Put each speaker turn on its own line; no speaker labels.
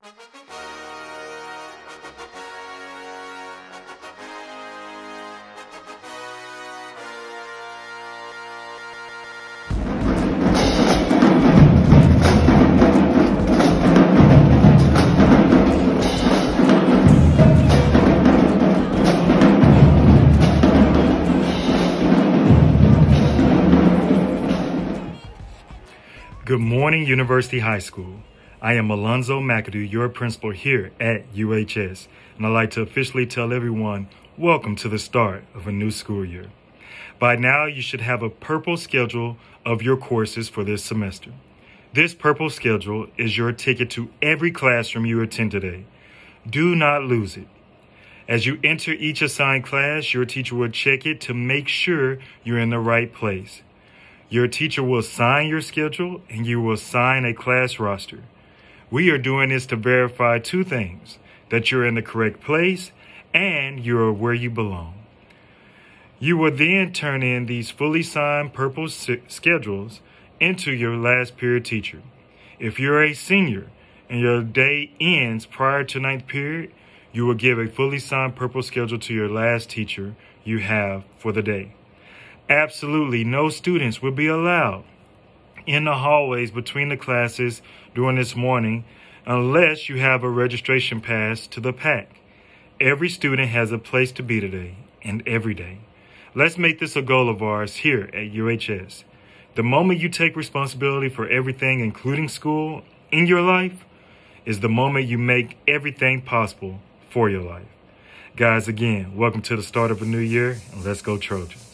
Good morning, University High School. I am Alonzo McAdoo, your principal here at UHS, and I'd like to officially tell everyone, welcome to the start of a new school year. By now, you should have a purple schedule of your courses for this semester. This purple schedule is your ticket to every classroom you attend today. Do not lose it. As you enter each assigned class, your teacher will check it to make sure you're in the right place. Your teacher will sign your schedule and you will sign a class roster. We are doing this to verify two things, that you're in the correct place and you're where you belong. You will then turn in these fully signed purple schedules into your last period teacher. If you're a senior and your day ends prior to ninth period, you will give a fully signed purple schedule to your last teacher you have for the day. Absolutely no students will be allowed in the hallways between the classes during this morning unless you have a registration pass to the PAC. Every student has a place to be today and every day. Let's make this a goal of ours here at UHS. The moment you take responsibility for everything, including school, in your life, is the moment you make everything possible for your life. Guys, again, welcome to the start of a new year, and let's go Trojans.